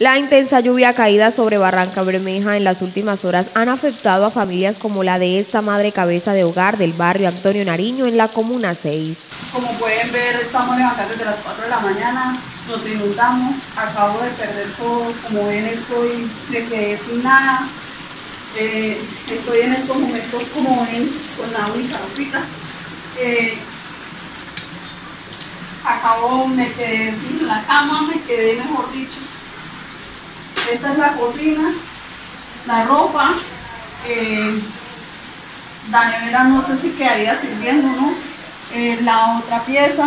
La intensa lluvia caída sobre Barranca Bermeja en las últimas horas han afectado a familias como la de esta madre cabeza de hogar del barrio Antonio Nariño en la Comuna 6. Como pueden ver, estamos levantando desde las 4 de la mañana, nos inundamos, acabo de perder todo, como ven me quedé sin nada, estoy en estos momentos, como ven, con la única ropita. Me quedé sin la cama, me quedé, mejor dicho. Esta es la cocina, la ropa, la nevera no sé si quedaría sirviendo, ¿no? La otra pieza,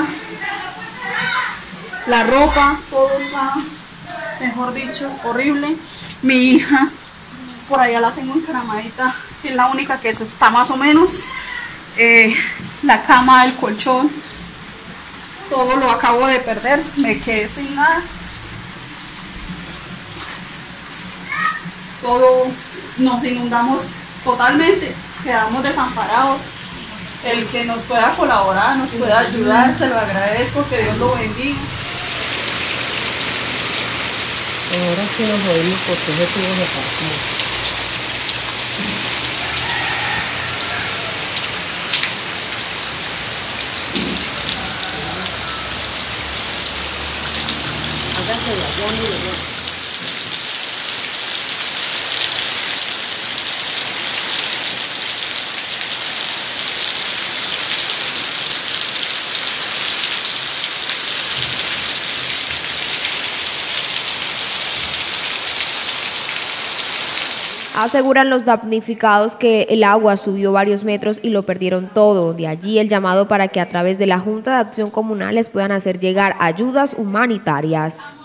la ropa, todo está, mejor dicho, horrible. Mi hija, por allá la tengo encaramadita, es la única que está más o menos. La cama, el colchón, todo lo acabo de perder, me quedé sin nada. Todo, nos inundamos totalmente, quedamos desamparados. El que nos pueda colaborar, nos pueda ayudar, se lo agradezco, que Dios lo bendiga. Ahora sí nos jodimos porque yo tuve que partir. Hágase la llave. Aseguran los damnificados que el agua subió varios metros y lo perdieron todo. De allí el llamado para que a través de la Junta de Acción Comunal les puedan hacer llegar ayudas humanitarias.